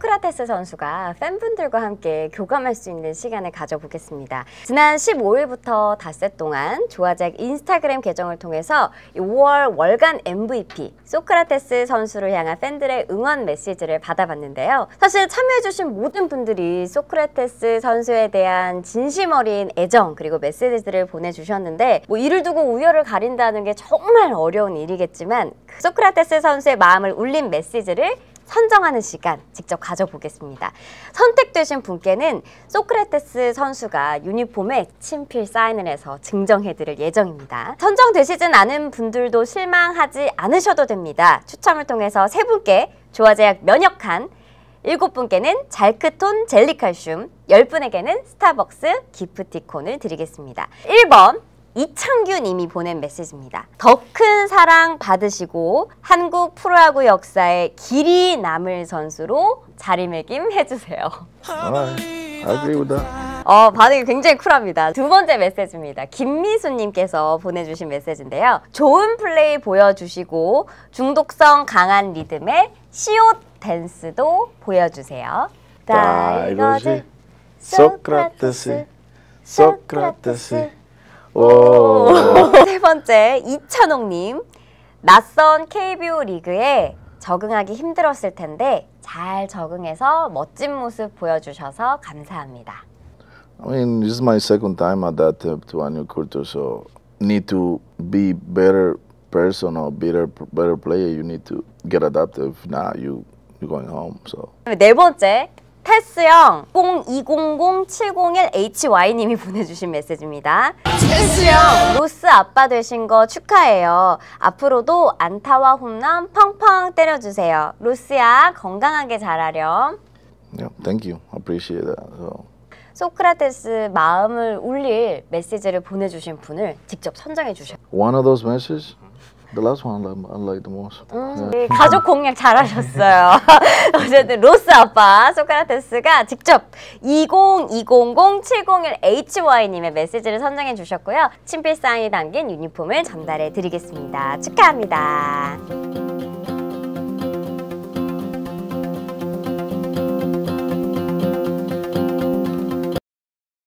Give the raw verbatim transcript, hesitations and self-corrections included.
소크라테스 선수가 팬분들과 함께 교감할 수 있는 시간을 가져보겠습니다. 지난 십오일부터 닷새 동안 조아잭 인스타그램 계정을 통해서 오월 월간 엠브이피 소크라테스 선수를 향한 팬들의 응원 메시지를 받아봤는데요. 사실 참여해주신 모든 분들이 소크라테스 선수에 대한 진심 어린 애정 그리고 메시지들을 보내주셨는데 뭐 이를 두고 우열을 가린다는 게 정말 어려운 일이겠지만 그 소크라테스 선수의 마음을 울린 메시지를 선정하는 시간 직접 가져보겠습니다. 선택되신 분께는 소크라테스 선수가 유니폼에 친필 사인을 해서 증정해드릴 예정입니다. 선정되시진 않은 분들도 실망하지 않으셔도 됩니다. 추첨을 통해서 세 분께 조아제약 면역한 일곱 분께는 잘크톤 젤리칼슘, 열 분에게는 스타벅스 기프티콘을 드리겠습니다. 일 번 이창규 님이 보낸 메시지입니다. 더 큰 사랑 받으시고 한국 프로야구 역사에 길이 남을 선수로 자리매김해주세요. Alright, I agree with that. 어, 반응이 굉장히 쿨합니다. 두 번째 메시지입니다. 김미수님께서 보내주신 메시지인데요. 좋은 플레이 보여주시고 중독성 강한 리듬의 시옷 댄스도 보여주세요. 자, 이것이 소크라테스, 소크라테스. 오. 세 번째 이찬옥님. 낯선 케이비오 리그에 적응하기 힘들었을 텐데 잘 적응해서 멋진 모습 보여주셔서 감사합니다. I mean, this is my second time adapted to a new culture, so need to be better person or better better player. You need to get adapted. If not, you you're going home. So. 네 번째. 테스형 공이공공 칠공일 에이치와이 님이 보내주신 메시지입니다. 테스형 로스 아빠 되신 거 축하해요. 앞으로도 안타와 홈런 펑펑 때려주세요. 로스야 건강하게 자라렴. Yeah, thank you. I appreciate that. So. 소크라테스 마음을 울릴 메시지를 보내주신 분을 직접 선정해 주셔요. One of those messages, the last one I like the most. 음, yeah. 가족 공략 잘하셨어요. 어쨌든 로스 아빠 소크라테스가 직접 이공이공공 칠공일 에이치와이 님의 메시지를 선정해 주셨고요. 친필 사인이 담긴 유니폼을 전달해 드리겠습니다. 축하합니다.